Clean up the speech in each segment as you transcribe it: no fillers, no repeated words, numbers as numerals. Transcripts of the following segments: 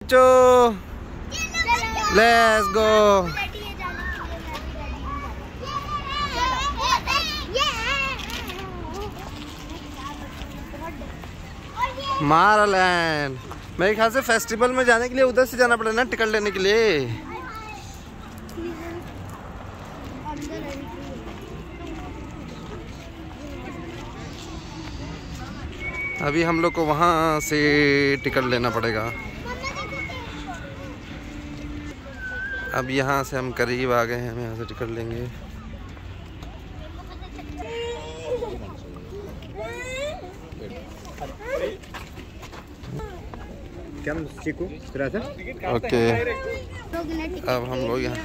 Let's go. मारालैंड मेरे ख्याल से फेस्टिवल में जाने के लिए उधर से जाना पड़ेगा ना टिकट लेने के लिए। अभी हम लोग को वहाँ से टिकट लेना पड़ेगा। अब यहाँ से हम करीब आ गए हैं, हम यहाँ से टिकट लेंगे। ओके, अब हम लोग यहाँ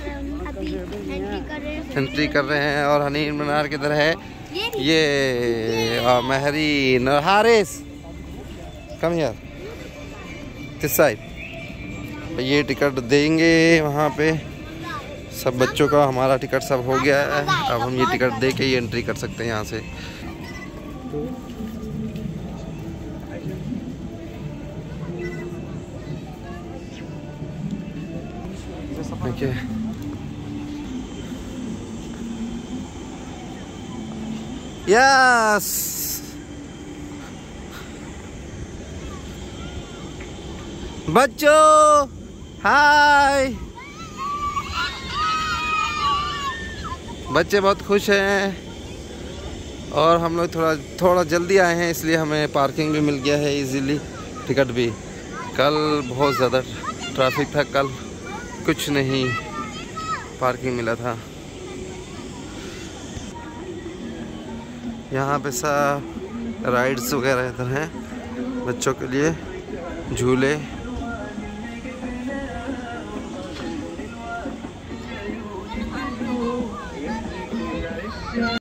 एंट्री कर रहे हैं। और हनीन मीनार किधर है? ये Mahreen Haris come here this side. ये टिकट देंगे वहाँ पे सब बच्चों का। हमारा टिकट सब हो गया है। अब हम ये टिकट दे के ही एंट्री कर सकते हैं यहाँ से। Okay. Yes. बच्चों हाय। बच्चे बहुत खुश हैं और हम लोग थोड़ा जल्दी आए हैं, इसलिए हमें पार्किंग भी मिल गया है इजीली। टिकट भी, कल बहुत ज़्यादा ट्रैफिक था, कल कुछ नहीं पार्किंग मिला था। यहाँ पे सब राइड्स वगैरह इधर हैं बच्चों के लिए, झूले।